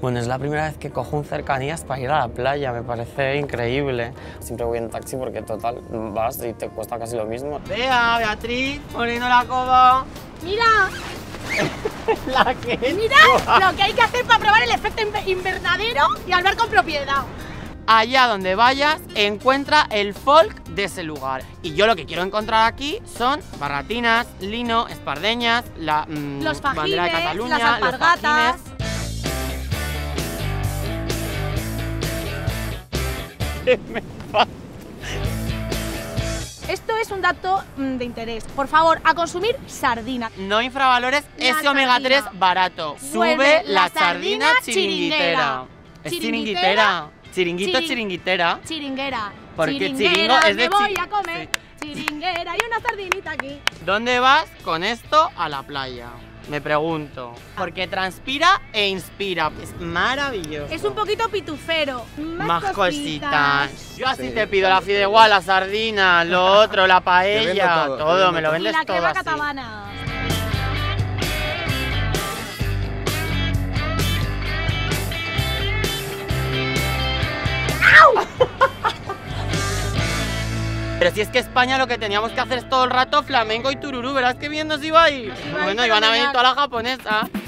Bueno, es la primera vez que cojo un cercanías para ir a la playa, me parece increíble. Siempre voy en taxi porque total, vas y te cuesta casi lo mismo. Vea, Beatriz, poniendo la coba. ¡Mira! ¿La qué? ¡Mira lo que hay que hacer para probar el efecto invernadero y hablar con propiedad! Allá donde vayas, encuentra el folk de ese lugar. Y yo lo que quiero encontrar aquí son barratinas, lino, espardeñas, la los fajines, bandera de Cataluña, las alpargatas. Esto es un dato de interés. Por favor, a consumir sardina. No infravalores ese omega 3 barato. Vuelve Sube la sardina chiringuitera. ¿Es chiringuitera? Chiringuito, chiringuitera. Chiringuera. Porque chiringuera, chiringo es de me voy a comer. Sí. Chiringuera y una sardinita aquí. ¿Dónde vas con esto a la playa? Me pregunto. Porque transpira e inspira. Es maravilloso. Es un poquito pitufero. Más cositas. Yo así te pido la fideuá, la sardina, lo otro, la paella, todo, me lo vendes y la todo crema así. catalana. Pero si es que España lo que teníamos que hacer es todo el rato flamenco y tururú, verás que bien nos iba a ir. Bueno, iban a venir toda la japonesa.